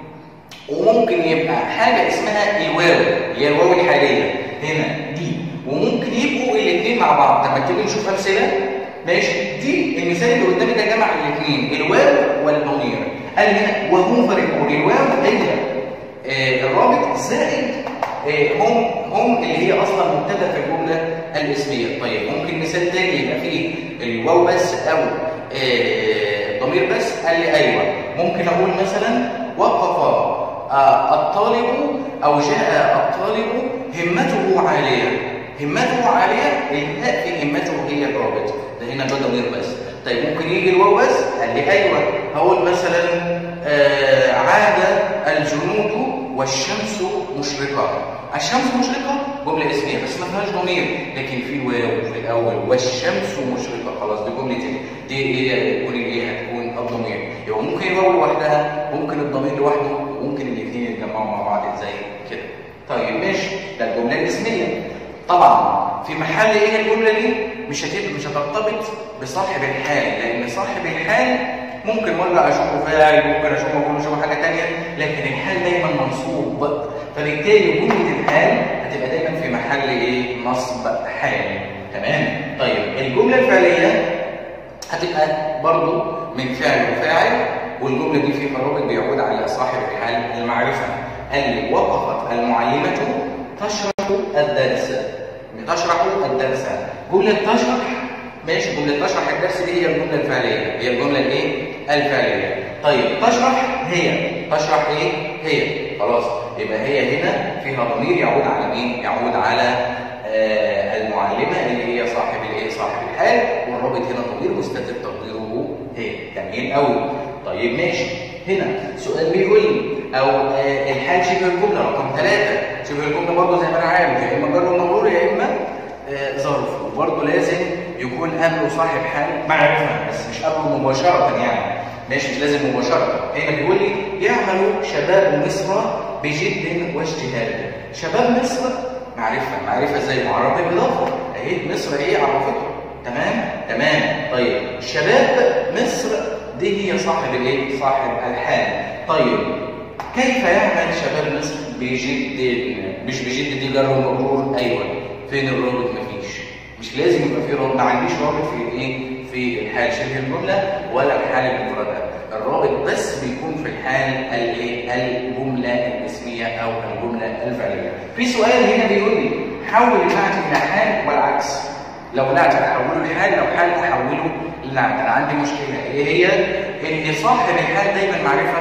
وممكن يبقى حاجه اسمها الواو اللي هي الواو الحاليه هنا دي، وممكن يبقوا الاثنين مع بعض. طب ما تيجي نشوف امثله. ماشي، دي المثال اللي قدامي ده جمع الاثنين الواو والضمير. قال هنا وهم فرحون، الواو هي الرابط زائد هم اللي هي اصلا مبتدا في الجمله الاسميه. طيب ممكن مثال تاني يبقى فيه الواو بس او الضمير بس؟ قال لي ايوه، ممكن اقول مثلا وقف الطالب او جاء الطالب همته عاليه. همته عاليه، الهاء في همته هي الرابط، ده هنا ده ضمير بس. طيب ممكن يجي الواو بس؟ قال لي ايوه، هقول مثلا عاد الجنود والشمس مشرقه. الشمس مشرقه جمله اسميه بس ما فيهاش ضمير، لكن في واو في الاول، والشمس مشرقه، خلاص دي جمله دي هي تكون الايه؟ هتكون الضمير. يبقى ممكن الواو لوحدها، ممكن الضمير لوحده، وممكن الاثنين يتجمعوا مع بعض زي كده. طيب ماشي، ده الجمله الاسميه. طبعا في محل ايه الجمله دي؟ مش هترتبط بصاحب الحال، لان صاحب الحال ممكن مره اشوفه فاعل، ممكن اشوفه مفعول، اشوفه حاجه ثانيه، لكن الحال دايما منصوب، فبالتالي جمله الحال هتبقى دايما في محل ايه؟ نصب حال. تمام؟ طيب الجمله الفعليه هتبقى برضو من فعل وفاعل، والجمله دي فيها رابط بيعود على صاحب الحال المعرفه. قال لي وقفت المعلمه تشرح الدرس. تشرح الدرس، جمله تشرح، ماشي، جمله تشرح الدرس دي هي الجمله الفعليه، هي الجمله الايه؟ الفعليه. طيب تشرح هي، تشرح ايه؟ هي، خلاص، يبقى هي هنا فيها ضمير يعود على مين؟ يعود على المعلمه اللي هي صاحب الايه؟ صاحب الحال، والرابط هنا ضمير مستتر تقديره هي. جميل قوي. طيب ماشي، هنا سؤال بيقول لي او الحال شبه الجمله رقم 3. شبه الجمله برضه زي ما انا عارف يا اما جر ومجرور يا اما ظرف، وبرضه لازم يكون قبله صاحب حال معرفه، بس مش قبله مباشره يعني، ماشي، مش لازم مباشره. هنا بيقول لي يعمل شباب مصر بجد واجتهاد. شباب مصر معرفه، معرفه زي معرب بالاضافه، اهي مصر ايه؟ عرفته. تمام. طيب شباب مصر دي هي صاحب الايه؟ صاحب الحال. طيب كيف يعمل شباب مصر بجد؟ مش بجد دي جر ومجرور، ايوه، فين الرابط؟ مفيش، مش لازم يبقى في رابط، ما عنديش رابط في الايه؟ في الحال شبه الجمله ولا الحال المفرده، الرابط بس بيكون في الحال الايه؟ الجمله الاسميه او الجمله الفعليه. في سؤال هنا بيقول لي حول النعت الى حال والعكس. لو نعت احوله لحال، لو حال احوله لنعت. انا عندي مشكله ايه هي؟ ان صاحب الحال دايما معرفه،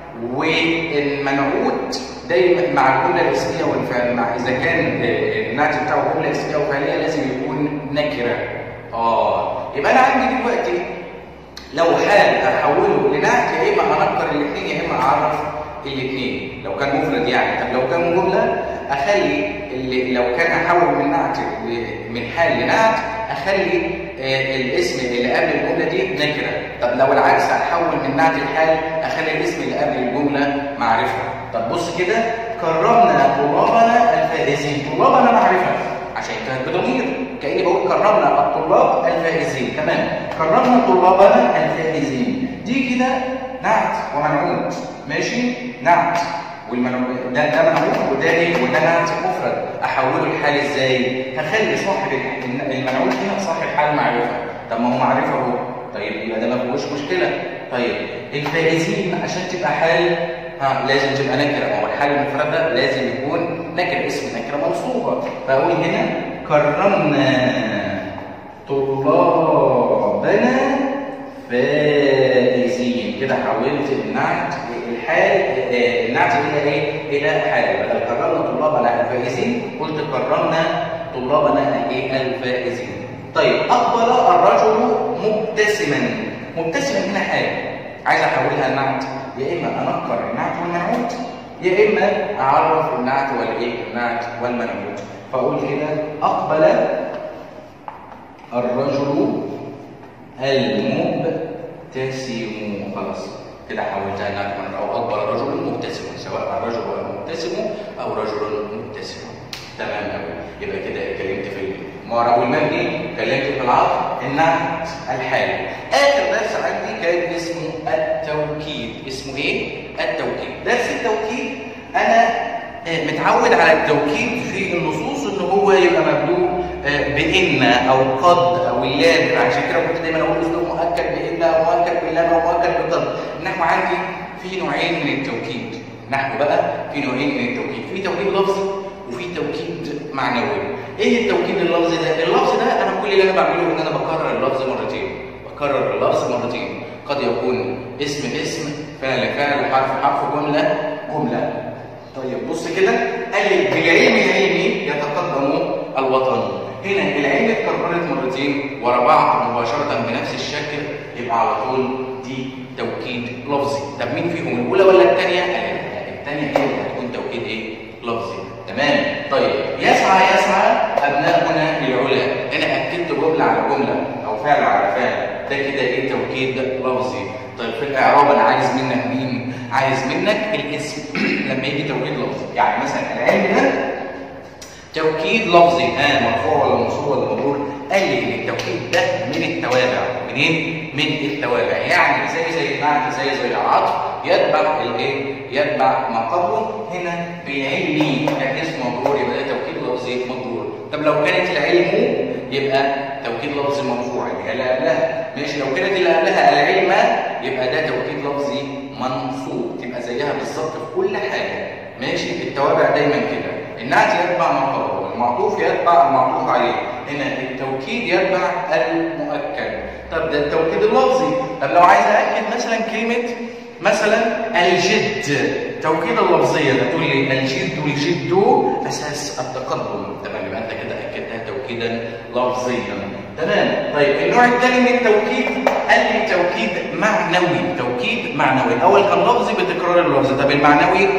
والمنعوت دايما مع الجمله الاسميه والفعل، مع اذا كان النعت بتاعه جمله اسميه وفعليه لازم يكون نكره. يبقى انا عندي دلوقتي لو حال احوله لنعت، يا اما انكر الاثنين يا اما اعرف الاثنين لو كان مفرد يعني. طب لو كان جمله اخلي لو كان احول من نعت من حال لنعت اخلي الاسم اللي قبل الجمله دي نكره. طب لو العكس احول من نعت الحال اخلي الاسم اللي قبل الجمله معرفه. طب بص كده، كرمنا طلابنا الفائزين. طلابنا معرفه عشان كانت بضمير، كاني بقول كرمنا الطلاب الفائزين. تمام، كرمنا طلابنا الفائزين دي كده نعت ومنعوت، ماشي، نعت والمنعوت ده منعوت وده نعت مفرد. احوله الحال ازاي؟ هخلي صاحب المنعوت هنا صاحب حال معرفه. طب ما هو معرفه اهو، طيب يبقى ده ما فيهوش مشكله. طيب الفائزين عشان تبقى حال لازم تبقى نكره، هو الحال المفرده لازم يكون نكره، اسم نكره منصوبه. فاقول هنا كرمنا طلابنا فائزين، كده حولت حولت النعت الحال النعت الى ايه؟ الى حال. بدل كرمنا طلابنا الفائزين قلت كرمنا طلابنا ايه؟ الفائزين. طيب اقبل الرجل مبتسما. مبتسما هنا حال، عايز احولها النعت، يا اما انكر النعت والمنعوت يا اما اعرف النعت والايه؟ النعت والمنعوت. فاقول هنا اقبل الرجل المبتسم. خلاص كده حولتها نعت او اقبل الرجل مبتسم، سواء الرجل مبتسم او رجل مبتسم. تمام قوي. يبقى كده اتكلمت في المعرب والمبني، اتكلمت في العطف، النعت، الحال. اخر درس عندي كان اسمه التوكيد. اسمه ايه؟ التوكيد. درس التوكيد انا متعود على التوكيد في النصوص ان هو يبقى مبدوء بإن او قد او اللام. عشان كده كنت دايما اقول اسلوب مؤكد بإن او مؤكد باللام او مؤكد بالقد. النحو عندي في نوعين من التوكيد. النحو بقى في نوعين من التوكيد، في توكيد لفظي وفي توكيد معنوي. ايه التوكيد اللفظي ده؟ اللفظ ده انا كل اللي انا بعمله ان انا بكرر اللفظ مرتين. بكرر اللفظ مرتين، قد يكون اسم اسم، فعل فعل، حرف حرف، جمله جمله. طيب بص كده، قال لي بالعلم العلمي يتقدم الوطن. هنا العلم اتكررت مرتين ورا بعض مباشره بنفس الشكل، يبقى على طول دي توكيد لفظي. طب مين فيهم، الاولى ولا الثانيه؟ الثانيه هي اللي هتكون توكيد ايه؟ لفظي. تمام. طيب يسعى يسعى ابناؤنا للعلا. هنا اكدت جمله على جمله او فعل على فعل، ده كده ايه؟ توكيد لفظي. طيب في الاعراب انا عايز منك مين؟ عايز منك الاسم لما يجي توكيد لفظي. يعني مثلا العلم ده توكيد لفظي، مرفوع ولا منصوب ولا مجرور؟ قال لي ان التوكيد ده من التوابع. منين؟ من التوابع. يعني زي النعت، زي العطف، يتبع الايه؟ يتبع ما قبله. هنا بالعلم كان اسم مجرور، يبقى ده توكيد لفظي مجرور. طب لو كانت العلم يبقى توكيد لفظي مرفوع اللي اللي قبلها، ماشي. لو كانت اللي قبلها العلم يبقى ده توكيد لفظي منصوب، تبقى زيها بالظبط في كل حاجه، ماشي. التوابع دايما كده، النعت يتبع ما قبله، المعطوف يتبع المعطوف عليه. هنا التوكيد يتبع المؤكد. طب ده التوكيد اللفظي. طب لو عايز ااكد مثلا كلمه مثلا الجد، توكيد اللفظيه ده تقول لي الجد والجد اساس التقدم. تمام، يبقى انت كده اكدتها توكيدا لفظيا. تمام. طيب النوع الثاني من التوكيد قال لي توكيد معنوي. توكيد معنوي. الاول كان لفظي بتكرار اللفظ. طب المعنوي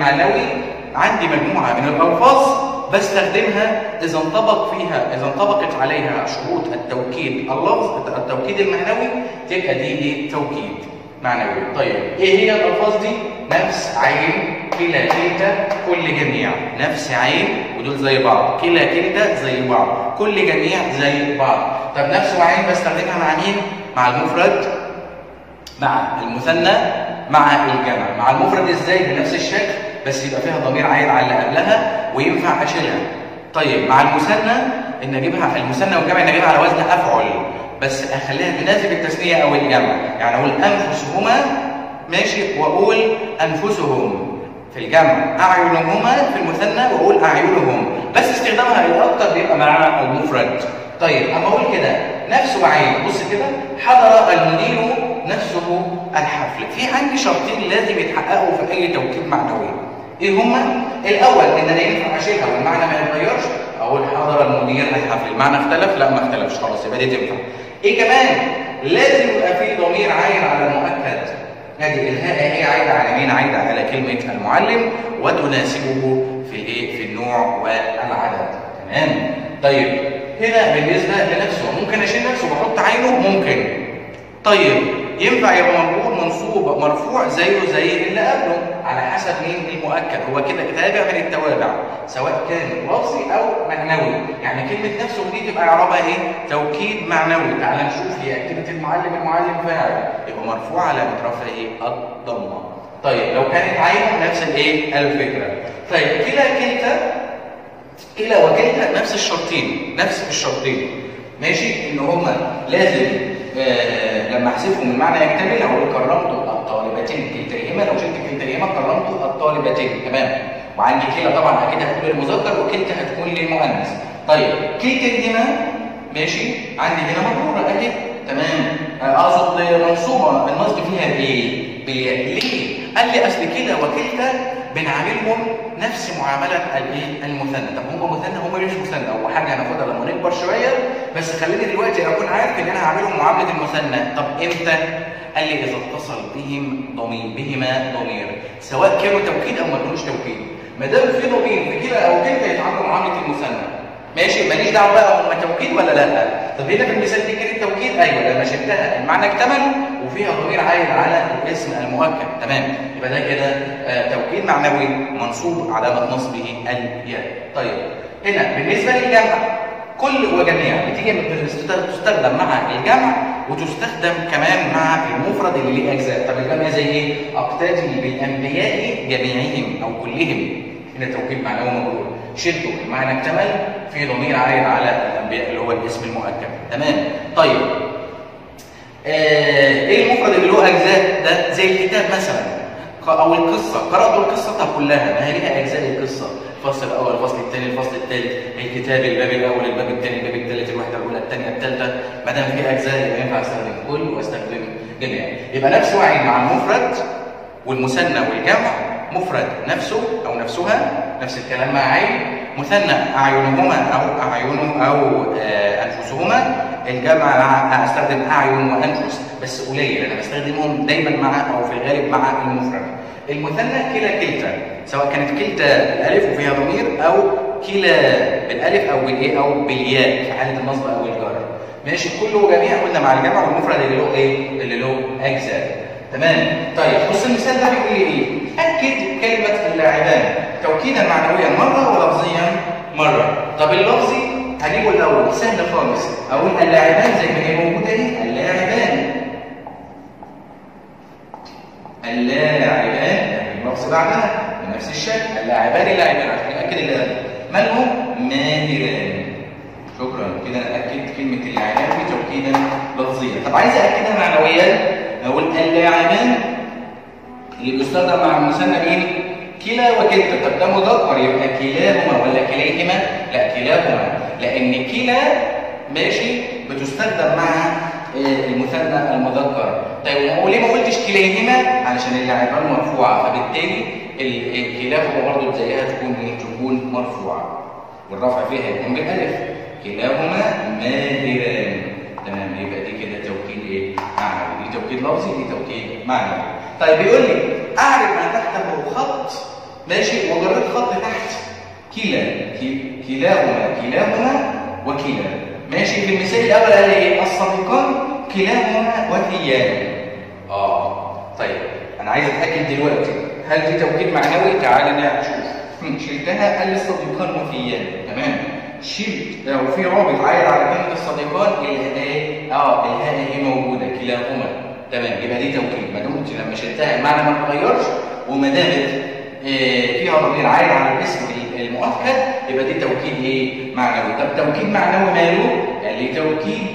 عندي مجموعه من الالفاظ بستخدمها اذا انطبقت عليها شروط التوكيد التوكيد المعنوي، تبقى دي ايه؟ توكيد معنوي. طيب ايه هي الالفاظ دي؟ نفس، عين، كلا، كلتا، كل، جميع. نفس، عين، ودول زي بعض. كلا، كلتا زي بعض. كل، جميع زي بعض. طب نفس وعين بستخدمها مع مين؟ مع المفرد، مع المثنى، مع الجمع. مع المفرد ازاي؟ بنفس الشكل، بس يبقى فيها ضمير عايد على اللي قبلها وينفع اشيلها. طيب مع المثنى ان اجيبها، المثنى والجمع ان اجيبها على وزن افعل، بس اخليها بناسب التثنيه او الجمع. يعني اقول انفسهما، ماشي، واقول انفسهم في الجمع، اعينهما في المثنى واقول اعينهم، بس استخدامها الاكثر بيبقى مع المفرد. طيب اما اقول كده نفس وعين، بص كده، حضر المدير نفسه الحفل. في عندي شرطين لازم يتحققوا في اي توكيد معنوي. ايه هما؟ الاول ان انا ينفع اشيلها والمعنى ما يتغيرش، اقول حضر المدير الحفل، المعنى اختلف؟ لا ما اختلفش، خلاص يبقى دي تنفع. ايه كمان؟ لازم يبقى في ضمير عايد على المؤكد. هذه الهاء هي عايده على مين؟ عايده على كلمه المعلم وتناسبه في الايه؟ في النوع والعدد. تمام؟ طيب هنا بالنسبه لنفسه ممكن اشيل نفسه بحط عينه؟ ممكن. طيب ينفع يبقى مجرور منصوب مرفوع زيه زي اللي قبله على حسب مين المؤكد. هو كده تابع من التوابع سواء كان لفظي او معنوي. يعني كلمه نفسه دي تبقى اعرابها ايه؟ توكيد معنوي. تعال نشوف هي اكتبت المعلم فاعل، يبقى مرفوع على رفعه ايه؟ الضمه. طيب لو كانت عينه نفس الايه؟ الفكره. طيب كلا وكلتا نفس الشرطين، ماشي، ان هما لازم لما احذفهم المعنى يكتمل. اقول كرمت الطالبتين كلتيهما، لو شلت كلتيهما كرمت الطالبتين. تمام. وعندي كلا طبعا اكيد هتكون للمذكر وكلتا هتكون للمؤنث. طيب كلتيهما، ماشي، عندي هنا مجروره اكيد. تمام. اقصد منصوبه النصب فيها بايه؟ بالياء. ليه؟ قال لي اصل كلا وكلتا بنعاملهم نفس معامله الايه؟ المثنى. طب هم مثنى؟ هم مش مثنى، هو حاجه هناخدها لما نكبر شويه، بس خليني دلوقتي اكون عارف ان انا هعملهم معامله المثنى. طب امتى؟ قال لي اذا اتصل بهما ضمير، سواء كانوا توكيد او ما كانوش توكيد. ما دام في ضمير في كلا او كلتا يتعاملوا معامله المثنى. ماشي، ماليش دعوه بقى هم توكيد ولا لا. طب هنا في المثال دي كانت توكيد، ايوه لما شلتها المعنى اكتمل وفيها ضمير عائد على الاسم المؤكد. تمام، يبقى ده كده توكيد معنوي منصوب علامه نصبه الياء. طيب هنا بالنسبه للجمع كل وجميع بتيجي تستخدم مع الجمع وتستخدم كمان مع المفرد اللي ليه اجزاء. طب الجمع زي ايه؟ اقتدي بالانبياء جميعهم او كلهم. هنا توكيد معنوي مجرور، شلته المعنى اكتمل في ضمير عائد على الانبياء اللي هو الاسم المؤكد. تمام. طيب ايه المفرد اللي له اجزاء ده؟ زي الكتاب مثلا او القصه، قرات القصه كلها، ما هي ليها اجزاء القصه، الفصل الاول، الفصل الثاني، الفصل الثالث، الكتاب الباب الاول، الباب الثاني، الباب الثالث، الوحده الاولى، الثانيه، الثالثه. ما دام في اجزاء يبقى ينفع استخدم كل واستخدم جميع. يبقى نفس وعي مع المفرد والمثنى والجمع. مفرد نفسه او نفسها، نفس الكلام مع عين. مثنى اعينهما او اعينه او انفسهما. الجمع هستخدم اعين وانفس بس قليل، انا بستخدمهم دايما مع او في الغالب مع المفرد. المثنى كلا كلتا، سواء كانت كلتا بالالف وفيها ضمير او كلا بالالف او بالايه او بالياء في حاله النصب او الجر. ماشي، كله وجميع قلنا مع الجمع والمفرد اللي له ايه؟ اللي له اجزاء. تمام. طيب بص المثال ده بيقول لي ايه؟ اكد كلمه اللاعبان توكيدا معنويا مره ولفظيا مره. طب اللفظي هجيبه الاول، سهل خالص، اقول اللاعبان زي ما هي موجوده اهي، اللاعبان. اللاعبان اللفظ بعدها بنفس الشكل، اللاعبان اللاعبان عشان ناكد اللي مالهم؟ ماهران. شكرا، كده ناكد كلمه اللاعبان بتوكيدا لفظيا. طب عايز اكدها معنويا، اقول اللاعبان اللي بيستخدم مع المثنى مين؟ كلا وكلتا. طب ده مذكر يبقى كلاهما ولا كليهما؟ لا كلاهما، لان كلا ماشي بتستخدم مع المثنى المذكر. طيب وليه ما قلتش كليهما؟ علشان اللاعبان مرفوعه، فبالتالي كلاهما برضه زيها تكون مرفوعه، والرفع فيها يكون بالالف. كلاهما ماهران. تمام، يبقى دي كده توكيد ايه؟ معنوي. دي توكيد لفظي، دي توكيد معنوي. طيب بيقول لي اعرف ما تحته خط، ماشي، وجريت خط تحت كلا، كلاهما وكلا. ماشي، في المثال الاول قال لي ايه؟ الصديقان كلاهما وثيان. طيب انا عايز اتاكد دلوقتي هل دي توكيد معنوي؟ تعالى نشوف. شلتها قال لي الصديقان وثيان. تمام، شلت لو في رابط عايد على كلمه الصديقان ايه؟ الهاء هي موجوده كلاهما. تمام، يبقى دي توكيد. ما دمت لما شلتها المعنى ما اتغيرش، وما دامت فيها ضمير عايد على الاسم المؤكد، يبقى دي توكيد ايه؟ معنوي. طب توكيد معنوي ماله؟ قال لي توكيد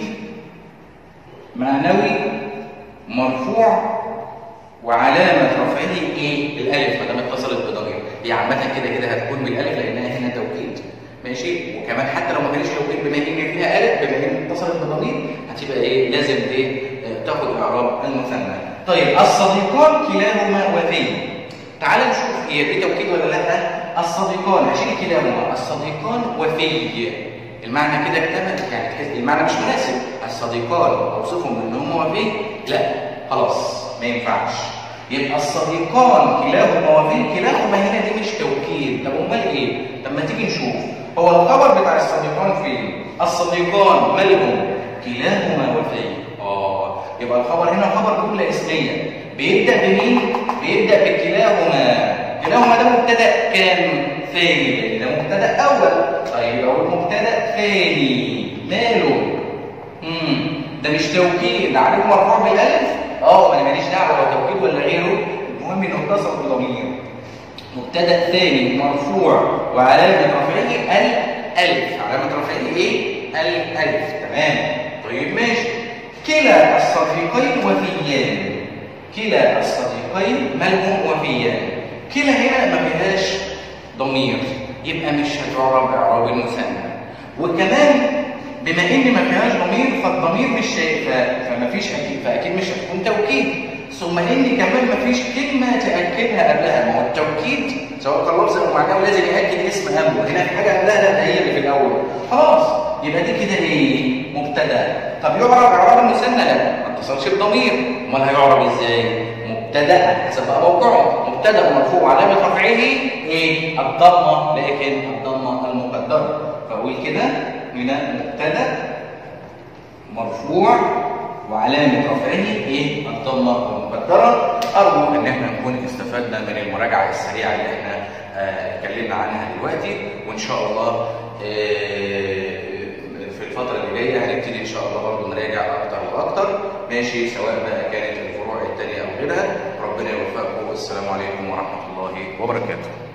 معنوي مرفوع وعلامه رفعه ايه؟ الالف، ما دام اتصلت بضمير. هي عامه كده هتكون بالالف لانها هنا توكيد. ماشي، وكمان حتى لو ما كانش توكيد بما ان فيها الف، بما ان اتصلت بضمير هتبقى ايه؟ لازم تاخد اعراب المثنى. طيب الصديقان كلاهما وثي. تعال نشوف هي دي توكيد ولا لا. الصديقان هشيل كلاهما، الصديقان وثي. المعنى كده اكتمل، يعني تحس المعنى مش مناسب. الصديقان اوصفهم ان هم وثي؟ لا خلاص ما ينفعش. يبقى الصديقان كلاهما وثي، كلاهما هنا دي مش توكيد. طب امال ايه؟ طب ما تيجي نشوف هو الخبر بتاع الصديقان فين؟ الصديقان مالهم؟ كلاهما وثي. يبقى الخبر هنا خبر جمله اسميه بيبدا بمين؟ بيبدا بكلاهما. كلاهما ده مبتدا كام؟ ثاني، ده مبتدا اول. طيب يبقى هو مبتدا ثاني ماله؟ ده مش توكيد، ده عليه مرفوع بالالف. انا ماليش دعوه لو توكيد ولا غيره، المهم انه اتصل بضمير. مبتدا ثاني مرفوع وعلامه رفعه الالف. علامه رفعه ايه؟ الالف. تمام. طيب ماشي. كلا الصديقين وثيان. كلا الصديقين مالهم وثيان. كلا هنا ما فيهاش ضمير، يبقى مش هتعرب اعراب المثنى. وكمان بما ان ما فيهاش ضمير فالضمير مش فما فيش اكيد، فاكيد مش هتكون توكيد. ثم ان كمان ما فيش كلمه تاكدها قبلها. ما هو التوكيد سواء كان لفظ او معناه لازم ياكد اسم قبله. هنا في حاجه قبلها، لا هي اللي في الاول خلاص. يبقى دي كده ايه؟ مبتدا. طب يعرب اعراب المثنى؟ لا، ما اتصلش بضمير. امال هيعرب ازاي؟ مبتدا حسب بقى موقعه. مبتدا مرفوع علامه رفعه ايه؟ الضمه، لكن الضمه المقدره. فاقول كده هنا مبتدا مرفوع وعلامه رفعه ايه؟ الضمه المقدره. ارجو ان احنا نكون استفدنا من المراجعه السريعه اللي احنا اتكلمنا عنها دلوقتي، وان شاء الله في الفتره اللي جايه هنبتدي ان شاء الله برضه نراجع اكتر واكتر. ماشي، سواء بقى كانت الفروع الثانيه او غيرها. ربنا يوفقكم، والسلام عليكم ورحمه الله وبركاته.